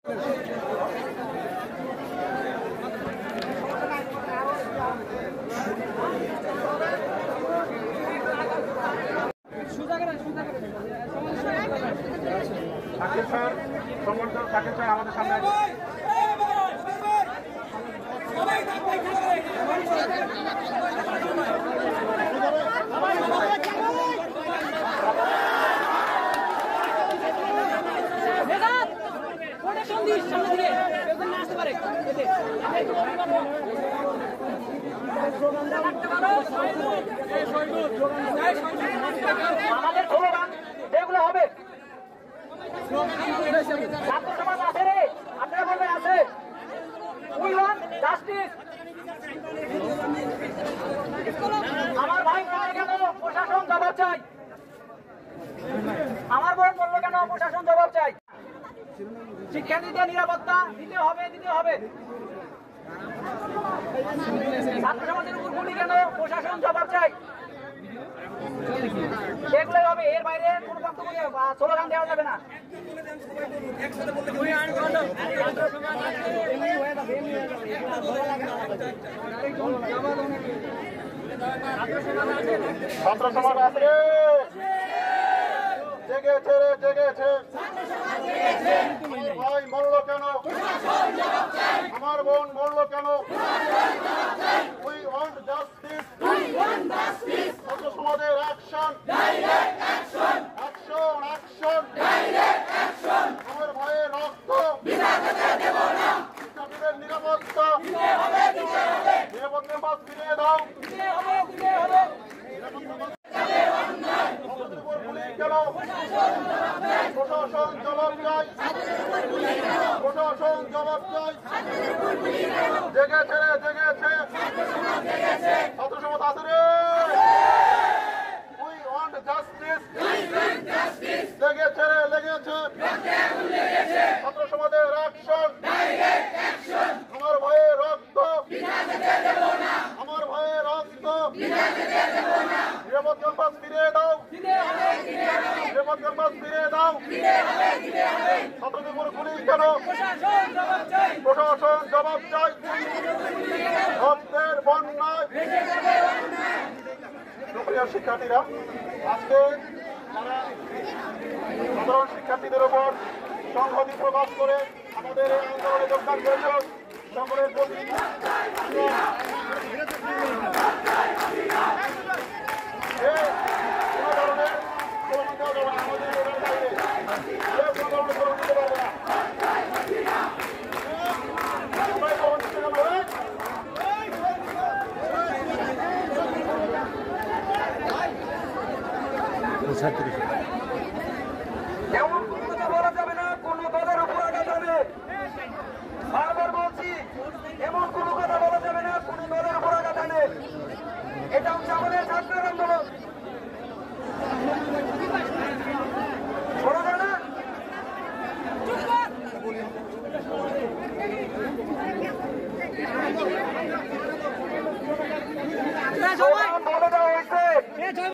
Shakil sir সম্মানিত Shakil sir আমাদের সামনে আমাদের স্লোগান যেগুলো হবে ছাত্র সমাজ আছে রে, আপনারা বলবেন আছে। We want justice. আমার ভাই বললো কেন প্রশাসন জবাব চাই, আমার বোন বললো কেন প্রশাসন জবাব চাই। শিক্ষার্থীদের নিরাপত্তা দিতে হবে, দিতে হবে। ছাত্র সমাজের উপর গুলি কেন প্রশাসন জবাব চাই, সেগুলোই হবে। এর বাইরে কোনো বক্তব্য স্লোগান দেওয়া যাবে না। ছাত্র সমাজ আছে, জেগেছে রে জেগেছে। ভাই মরলো কেন, আমার বোন মরলো কেন। উই ওয়ান্ট জাস্টিস, ছাত্র সমাজের অ্যাকশন, অ্যাকশন অ্যাকশন। আমার ভাইয়ের রক্ত শিক্ষার্থীদের নিরাপত্তা, নিরাপদ ক্যাম্পাস ফিরিয়ে দাও। কেন প্রশাসন জবাব চাই, প্রশাসন জবাব চাই। জেগেছে রে জেগেছে, ছাত্র সমাজ আছে রে। উই ওয়ান্ট জাস্টিস, লেগেছে রে লেগেছে। ছাত্র সমাজের অ্যাকশন, আমার ভাইয়ের রক্ত, আমার ভাইয়ের রক্ত। নিরাপদ ক্যাম্পাস ফিরিয়ে দাও, নিরাপদ ক্যাম্পাস ফিরিয়ে দাও। ছাত্রদের উপর গুলি কেন, প্রশাসন জবাব চাই। রক্তের বন্যায় সুপ্রিয় শিক্ষার্থীরা, আজকে যারা সাধারণ শিক্ষার্থীদের উপর সংহতি প্রকাশ করে আমাদের এই আন্দোলনে যোগদান করেছেন, সকলের প্রতি এমন কোনো কথা বলা যাবে না, কোনো দলের উপর আঘাত হবে। বারবার বলছি, এমন কোনো কথা বলা যাবে না, কোনো দলের উপর আঘাত আনে। এটা হচ্ছে আমাদের ছাত্রের আন্দোলন। শোনা যায় না?